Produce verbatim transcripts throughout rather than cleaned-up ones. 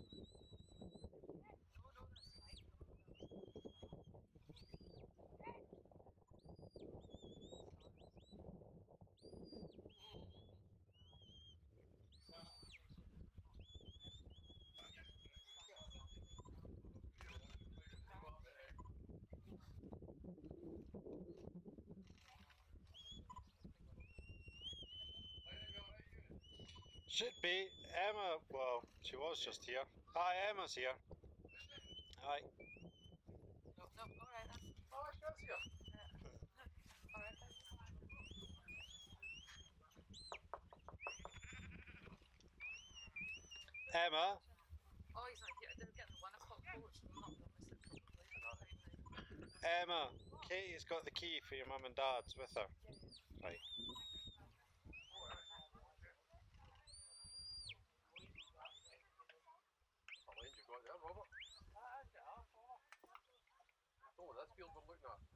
Should be. Emma, well, she was just here. Hi, Emma's here. Hi. No, no, alright then. Oh, she's here. Yeah. Alright then. Emma. Oh, he's not here. I didn't get the one o'clock coach. I'm not going to miss it probably. Emma, Katie's got the key for your mum and dad's with her. Yeah, yeah. Right. What lane you got there, Robert? Oh, this field we're looking at.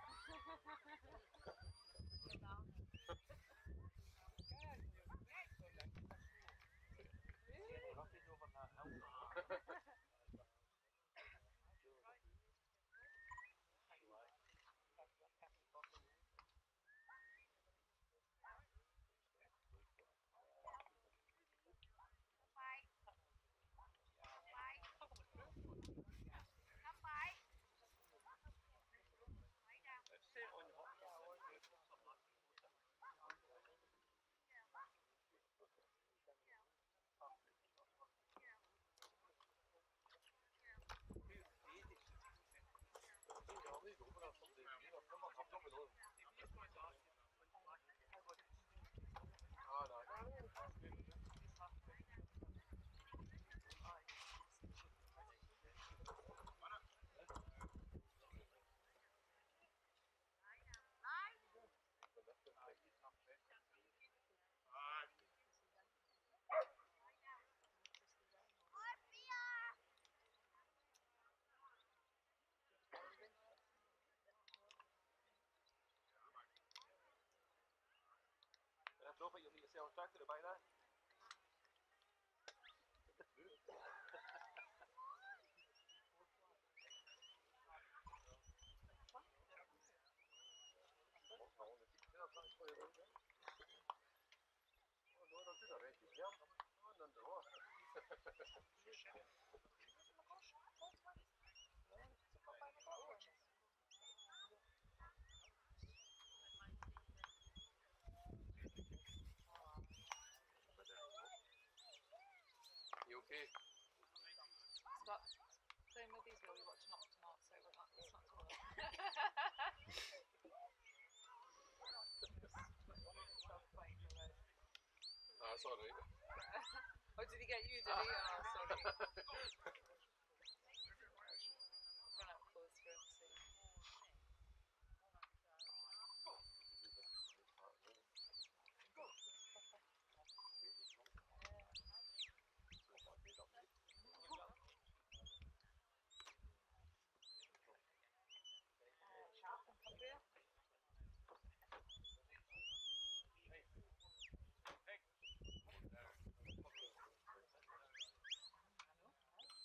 Robert, you'll need to sell a tractor to buy that. You okay? Stop playing with these while you're watching Octonauts out like that. It's not too Ah, that's alright. Oh, did he get you, did he? Oh, sorry. Run up close for him to see. Sharp and Cumbria. I know.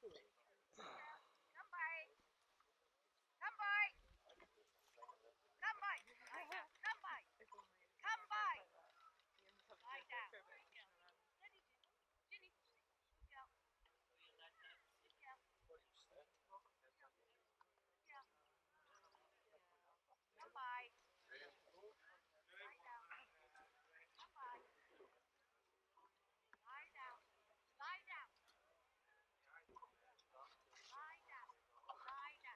Come by. Come by. Come by. Come by. Come by. Lie down. Steady, Ginny. Good girl. Good girl. Good girl. Come by. Lie down. Come by. Lie down. Lie down. Lie down. Lie down.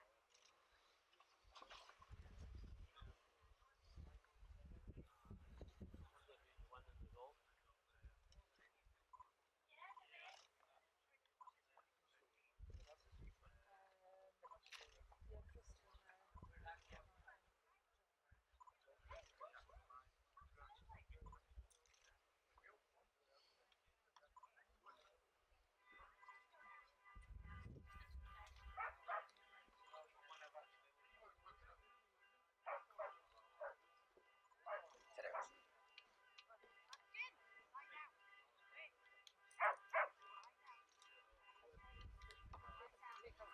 Jin, lie down. Hey. Lie down. Lie down.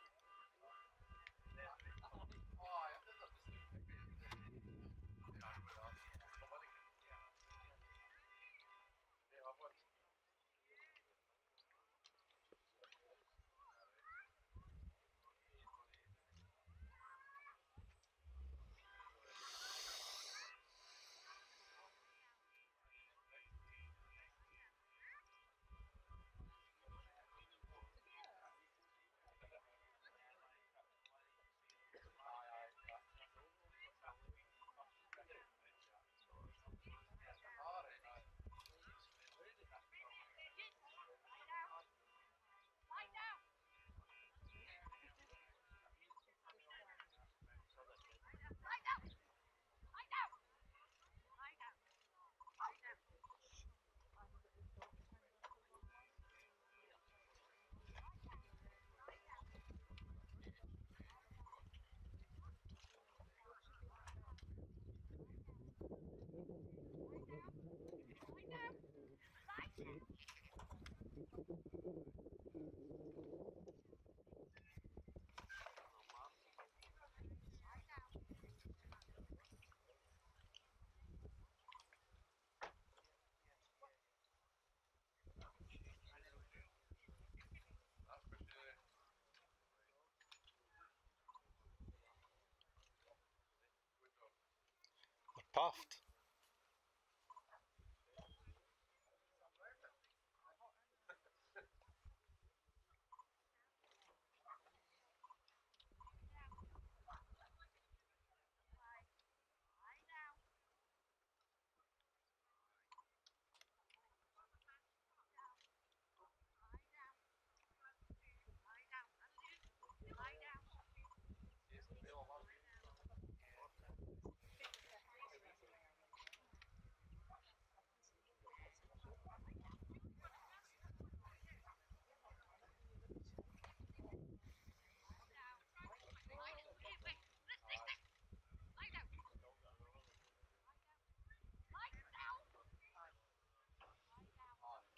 Jin, lie down. Lie down. Lie down. Lie down. Lie down. Lie down. Lie down. Lie down. Lie down. Puffed. Lie down. Lie down. Lie down. Lie down. Lie down. Wait, wait. Listen, listen. Lie down. Lie down. Lie down. Lie down.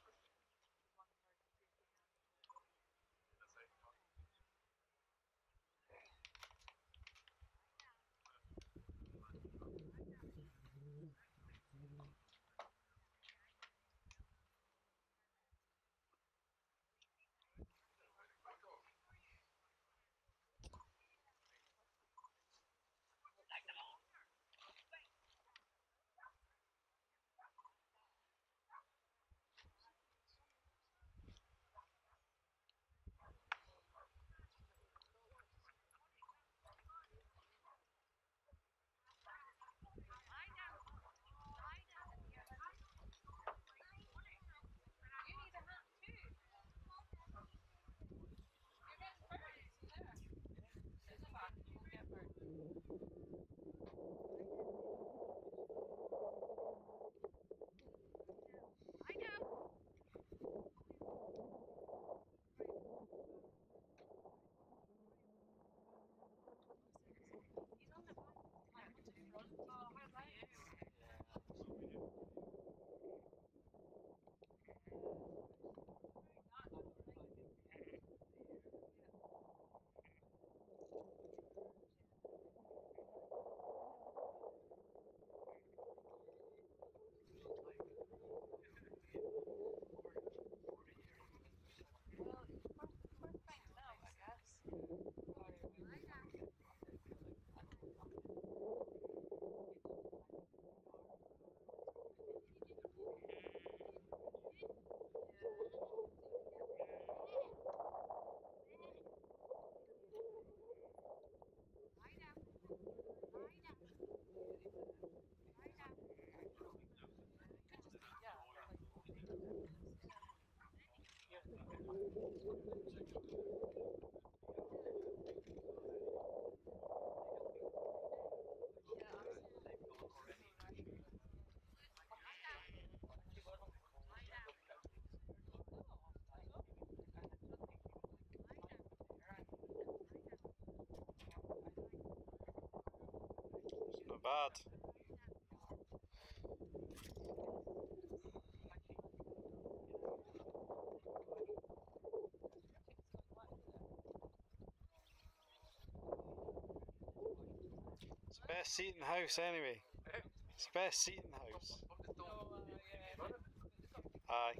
Lie down. Lie down. You need a hat too. You're getting birds. There. Sit back. You won't get birds. Lie down. He's on the back. I want to front. Oh, how about you? It's not bad. It's the best seat in the house anyway. It's the best seat in the house. Aye.